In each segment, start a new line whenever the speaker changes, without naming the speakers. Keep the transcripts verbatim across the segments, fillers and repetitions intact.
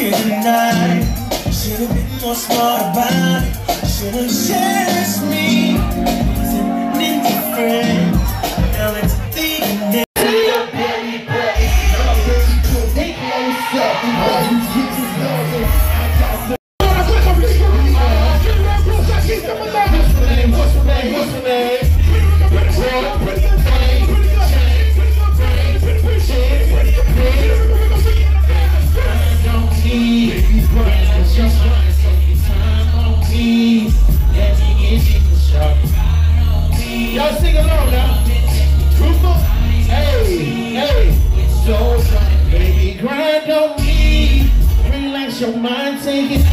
here tonight. Should've been more smart about it. Should've cherished me. Wasn't indifferent. Now it's the
y'all sing along now. Hey, hey. So baby, grind on me. Relax your mind, take it.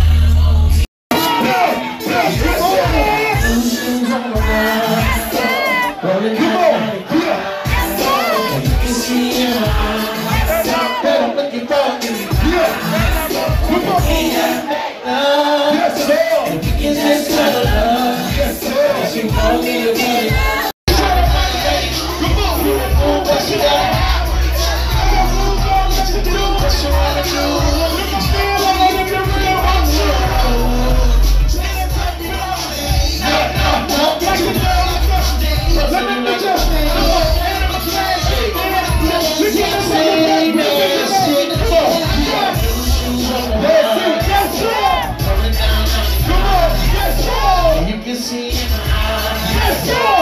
You can see in my eyes.